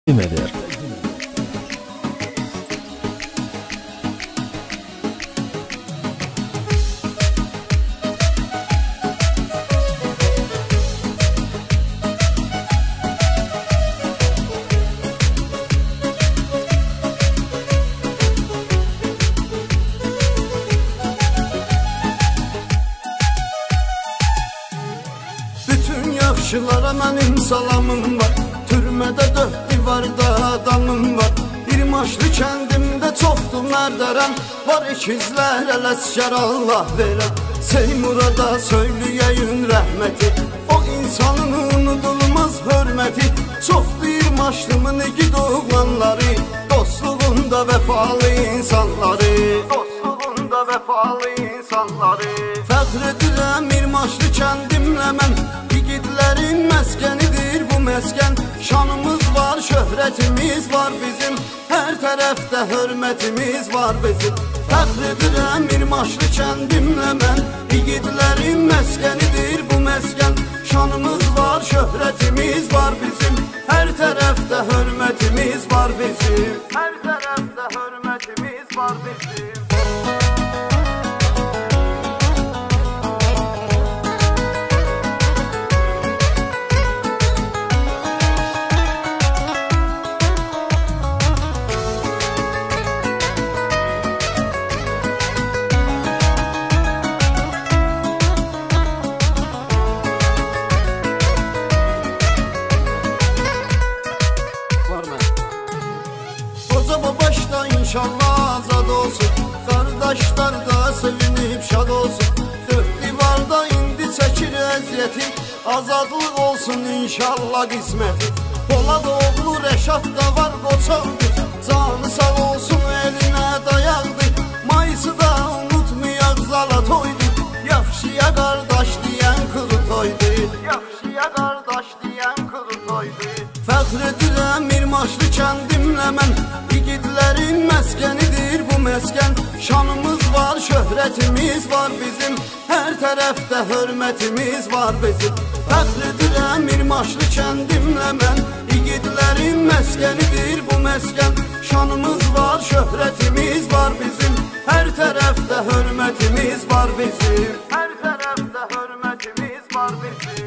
edir. Bütün yaxşılara mənim salamım var. Türmədə dörd divarda adamım var. Bir maşlı kəndimdə çoxdur mərdərəm. Var ikizlər ələskər Allah verəm. Seymura da söyləyəyin rəhməti, o insanın unudulmaz hörməti. Çoxdur maşlımın igid oğlanları, dostluğunda vəfalı insanları, dostluğunda vəfalı insanları. Fəxr edirəm bir maşlı kəndimlə mən, igidlərin məskənidir bu məskən. Şanımız var, şöhrətimiz var bizim, hər tərəfdə hörmətimiz var bizim. Fəxr edirəm bir maşlı kəndimlə mən, igidlərin məskənidir bu məskən. Şanımız var, şöhrətimiz var bizim, hər tərəfdə hörmətimiz var bizim, hər tərəfdə hörmətimiz var bizim. Başda inşallah azad olsun, qardaşlar da sevinib şad olsun. Dörd divarda indi çəkir əziyyəti, azadlıq olsun inşallah qisməti. Polad oğlu Rəşad da var qoçaqdır, canı sağ olsun elinə dayaqdır. Mayısı da unutmayaq zala toydu, yaxşıya qardaş deyən quru toydu, yaxşıya qardaş deyən quru toydu. Fəxr edirəm bir maşlı kəndimlə mən, igidlərin məskənidir bu məskən. Şanımız var, şöhrətimiz var bizim, hər tərəfdə hörmətimiz var bizim. Fəxr edirəm bir maşlı kəndimlə mən, igidlərin məskənidir bu məskən. Şanımız var, şöhrətimiz var bizim, hər tərəfdə hörmətimiz var bizim, hər tərəfdə hörmətimiz var bizim.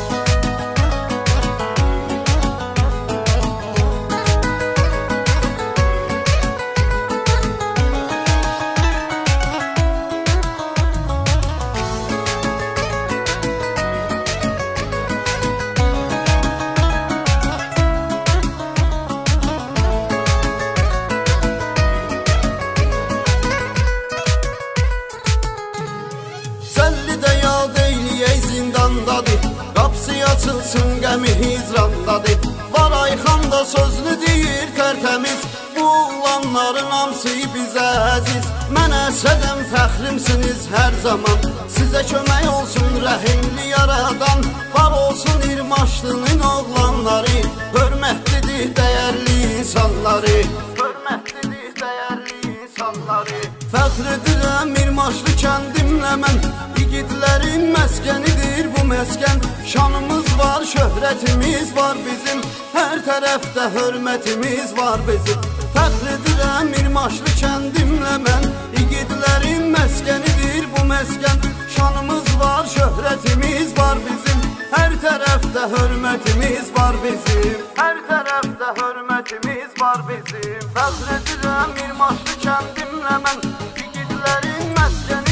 Qapısı açılsın qəmi hicrandadır. Var Ayxan da sözlü deyir tərtəmiz, bu olanların hamısı bizə əziz. Mənə sədəm fəxrimsiniz hər zaman, sizə kömək olsun rəhimli yaradan. Var olsun İrmaşlının oğlanları, hörmətlidir dəyərli insanları, hörmətlidir dəyərli insanları. Fəxr edirəm İrmaşlı kəndimlə mən, igidlərin məskənidir bu məskən. Şanımız var, şöhrətimiz var bizim, hər tərəfdə hörmətimiz var bizim. Fəxr edirəm İrmaşlı kəndimlə mən, igidlərin məskənidir bu məskən. Şanımız var, şöhrətimiz var bizim, hər tərəfdə hörmətimiz var bizim, hər tərəfdə hörmətimiz var bizim. Fəxr edirəm İrmaşlı kəndimlə mən, igidlərin məskənidir